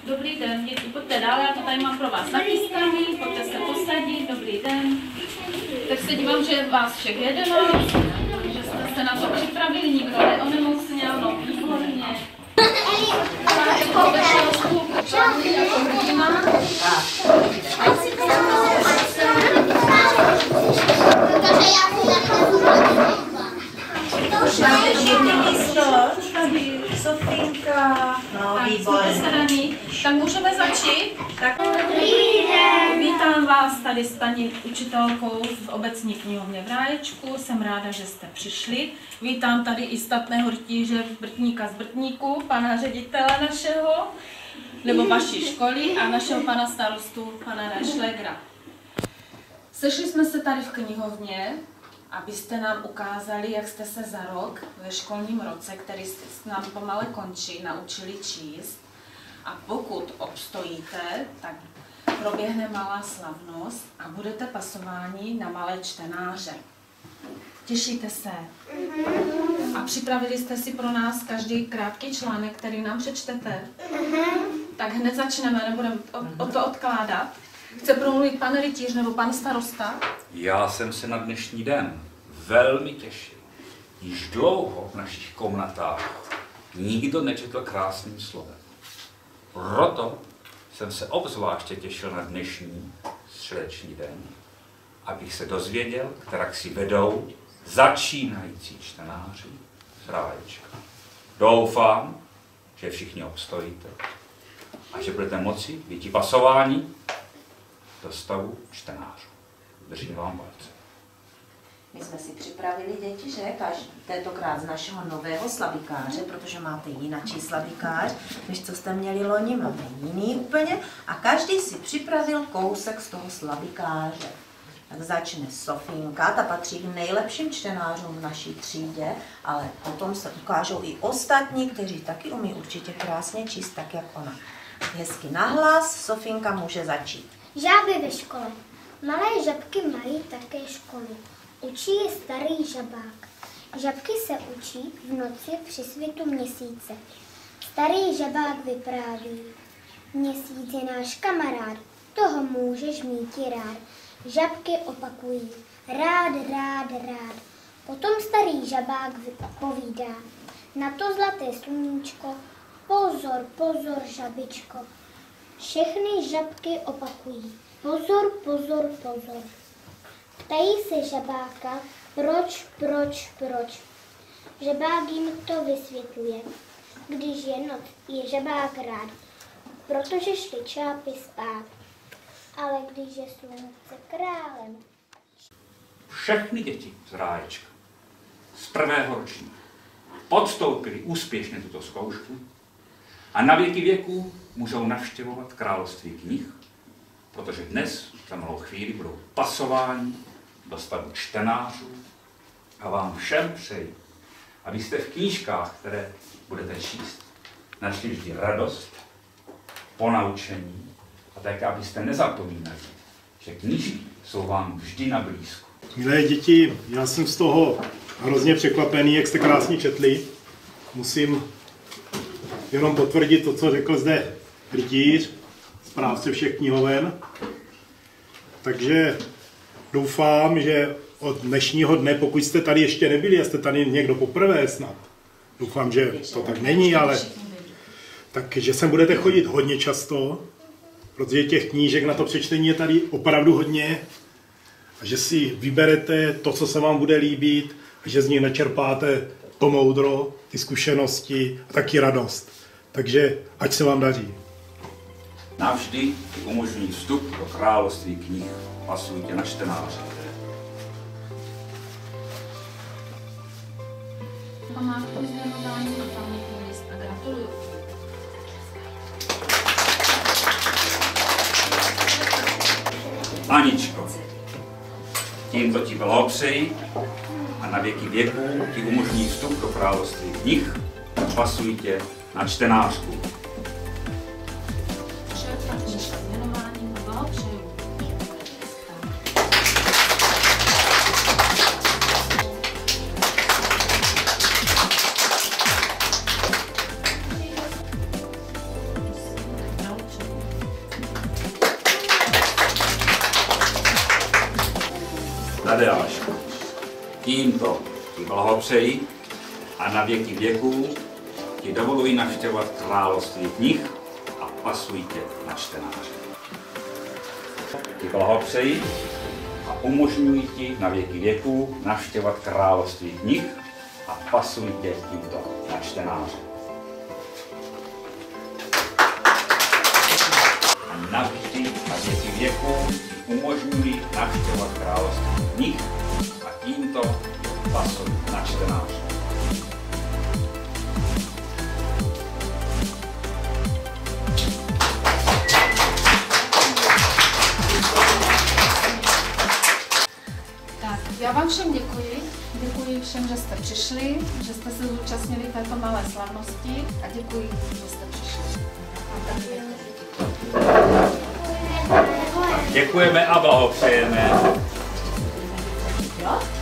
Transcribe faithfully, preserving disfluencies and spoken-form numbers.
Dobrý den, děti, pojďte dál, já to tady mám pro vás nachystaný, pojďte se posadit, dobrý den. Tak se dívám, že je vás všech jedenáct, že jste se na to připravili, nikdo neonemocněl, no výborně. Tady Sofinka, no výborně. Tak můžeme začít? Tak. Vítám vás tady s paní učitelkou v obecní knihovně v Ráječku. Jsem ráda, že jste přišli. Vítám tady i statného rytíře Brtníka z Brtníku, pana ředitele našeho, nebo vaší školy a našeho pana starostu, pana Reichlegera. Sešli jsme se tady v knihovně, abyste nám ukázali, jak jste se za rok ve školním roce, který nám pomale končí, naučili číst. A pokud obstojíte, tak proběhne malá slavnost a budete pasováni na malé čtenáře. Těšíte se? A připravili jste si pro nás každý krátký článek, který nám přečtete? Tak hned začneme, nebudeme o, o to odkládat. Chce promluvit pan rytíř nebo pan starosta? Já jsem se na dnešní den velmi těšil. Již dlouho v našich komnatách nikdo nečetl krásným slovem. Proto jsem se obzvláště těšil na dnešní středeční den, abych se dozvěděl, kterak si vedou začínající čtenáři z Ráječka. Doufám, že všichni obstojíte a že budete moci být pasováni do stavu čtenářů. Držím vám palce. My jsme si připravili, děti, že? Každý, tentokrát z našeho nového slabikáře, protože máte jinačí slabikář, než co jste měli loni, máme jiný úplně. A každý si připravil kousek z toho slabikáře. Tak začne Sofinka, ta patří k nejlepším čtenářům v naší třídě, ale potom se ukážou i ostatní, kteří taky umí určitě krásně číst, tak jak ona. Hezky nahlas, Sofinka může začít. Žáby ve škole. Malé žabky mají také školy. Učí je starý žabák. Žabky se učí v noci při svitu měsíce. Starý žabák vypráví. Měsíc je náš kamarád, toho můžeš mít i rád. Žabky opakují. Rád, rád, rád. Potom starý žabák povídá. Na to zlaté sluníčko, pozor, pozor, žabičko. Všechny žabky opakují. Pozor, pozor, pozor. Ptají se žabáka, proč, proč, proč. Žabák jim to vysvětluje. Když je noc, je žabák rád, protože šli čápy spát. Ale když je slunce králem. Všechny děti z Ráječka z prvého ročníku podstoupili úspěšně tuto zkoušku a na věky věků můžou navštěvovat království knih, protože dnes za malou chvíli budou pasováni do stavu čtenářů a vám všem přeji, abyste v knížkách, které budete číst, našli vždy radost, ponaučení a tak, abyste nezapomínali, že knížky jsou vám vždy na blízku. Milé děti, já jsem z toho hrozně překvapený, jak jste krásně četli. Musím jenom potvrdit to, co řekl zde rytíř, správce všech knihoven. Takže doufám, že od dnešního dne, pokud jste tady ještě nebyli, a jste tady někdo poprvé snad, doufám, že to tak není, ale takže sem budete chodit hodně často, protože těch knížek na to přečtení je tady opravdu hodně a že si vyberete to, co se vám bude líbit a že z nich načerpáte to moudro, ty zkušenosti a taky radost. Takže ať se vám daří. Navždy umožní vstup do království knih. Pasujte na čtenáře. Památku vyzvěnování a pamětní list a gratuluju. Aničko, tímto ti blahopřeji a na věky věků ti umožní vstup do království knih. Pasujte na čtenářku. Tadeášku. Tímto ti blahopřeji a na věky věků ti dovoluji navštěvovat království knih a pasuj tě na čtenáře. Ti blahopřeji a umožňuji ti na věky věků navštěvovat království knih a pasuj tě tímto na čtenáře. A navždy na věky věků ti umožňuji navštěvovat království knih a tímto pasuj na čtenáře. Já vám všem děkuji. Děkuji všem, že jste přišli, že jste se zúčastnili této malé slavnosti a děkuji, že jste přišli. Děkujeme a blahopřejeme. Jo?